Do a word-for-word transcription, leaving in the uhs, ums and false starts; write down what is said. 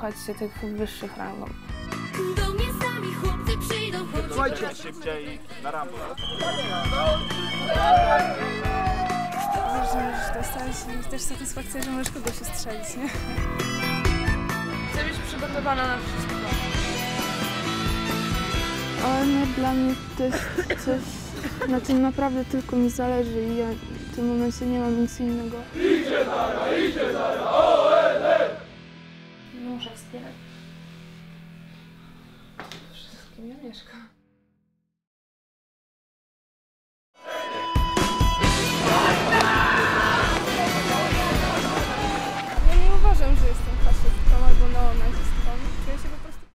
posłuchać się tych wyższych rangą. Do mnie sami chłopcy przyjdą, Słuchajcie, szybciej na rambo. Wiesz, że możesz dostać i też satysfakcja, że możesz kogoś strzelić, nie? Chcę być przygotowana na wszystko. Ale dla mnie to jest coś, na czym naprawdę tylko mi zależy i ja w tym momencie nie mam nic innego. Idzie Zara, idzie Zara, O N N! Nie muszę wspierać. Z kim ja mieszkam?